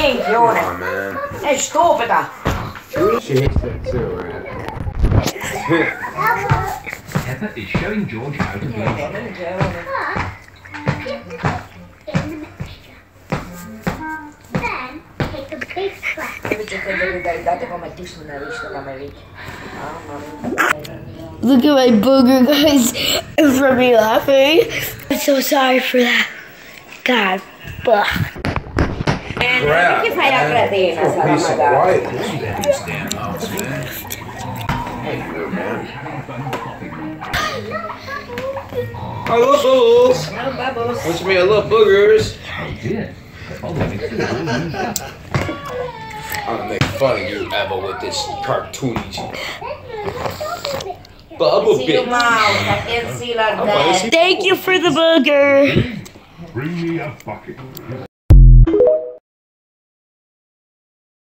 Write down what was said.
minchia, Come on, man. è stupida. She hates that too, right? Peppa is showing George how to do it. In the mixture. Then take a big crack. Look at my booger, guys, in front of me laughing. I'm so sorry for that. God, bah. Crap, Che fai la cretina, Peace and Salamada? quiet. This damn house, man. How you doing, man? I love bubbles. No bubbles. What's me? I love boogers. Oh dear. Oh, let me see. I'm gonna make fun of you, Eva, with this cartoony bubble See you, bit. mouse. I can't see like that. Thank you for the booger. Bring me a bucket.